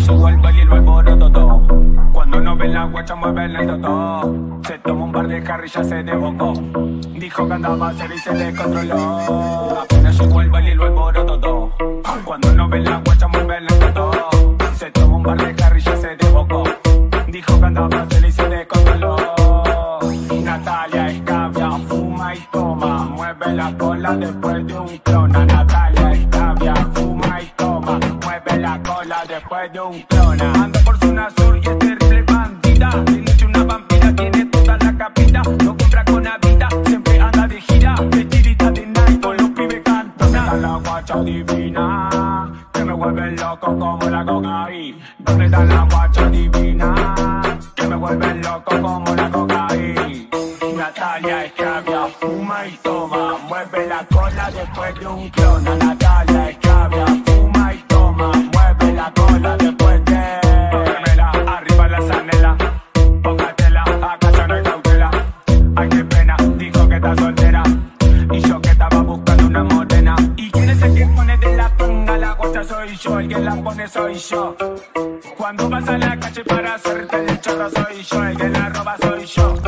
llegó el baile y lo alboroto todo. Cuando no ven la guacha mueve lento todo. Se tomó un par de carry y ya se desbocó. Dijo que andaba a serio y se descontroló. Apenas llegó el baile y lo alboroto todo. Cuando no ven la guacha mueve lento todo. Se tomó un par de carry y ya se desbocó. Dijo que andaba a serio y se descontroló. Natalia Escabia fuma y toma, mueve la cola después de un clona. Natalia Escabia fuma y toma, mueve la cola después de un clona. Anda por zona sur y es terrible bandida. Tiene hecho una vampira, tiene toda la capita. No compra con la vida, siempre anda de gira. Vestidita de night con los pibes cantando. Está la guacha divina, que me vuelve loco como la cocaína. ¿Dónde está la guacha divina? Que me vuelve loco como la cocaína. Natalia Escabia fuma y toma, mueve la cola después de un clona. Natalia Escabia fuma y toma, mueve la cola después de... Póngamela, arriba la zanela, póngatela, acá ya no hay cautela. Ay, qué pena, dijo que está soltera, y yo que estaba buscando una morena. ¿Y quién es el que pone de la punga? La guacha soy yo, el que la pone soy yo. Cuando vas a la calle para hacerte el chorro soy yo, el que la roba soy yo.